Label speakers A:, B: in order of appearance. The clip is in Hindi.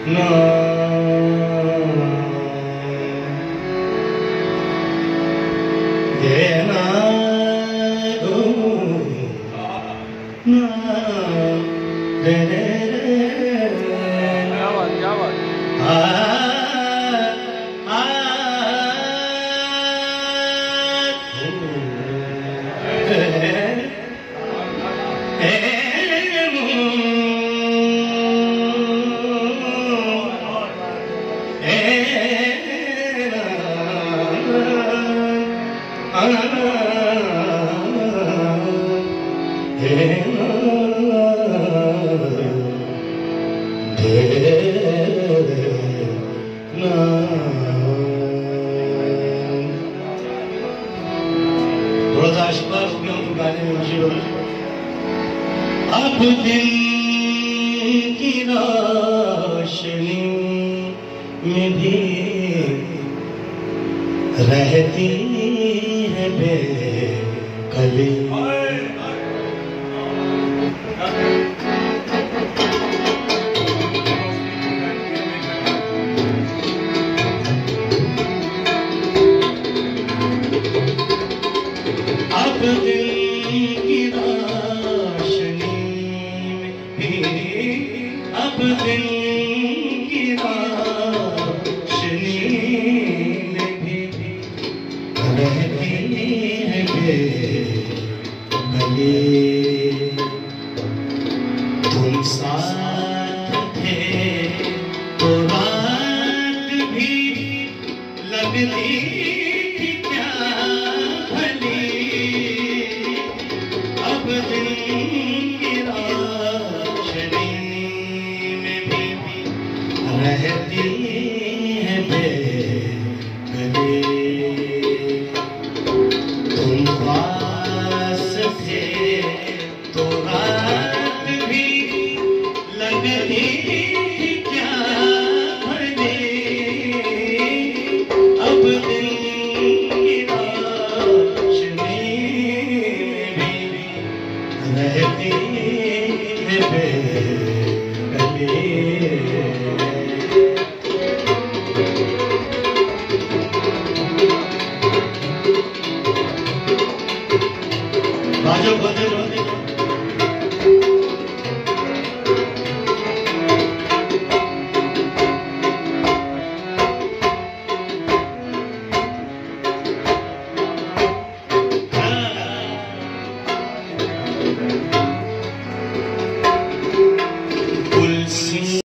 A: अब दिन की रोशनी में भी रहती है बेकली। अब दिन की रोशनी में भी, अब दिन की रोशनी में भी रहती है बेकली। तुम साथ थे तो रात भी लगती थी क्या भली। अब दिन की रोशनी में भी रहती है बेकली। तुम पास थे तो रात भी लगती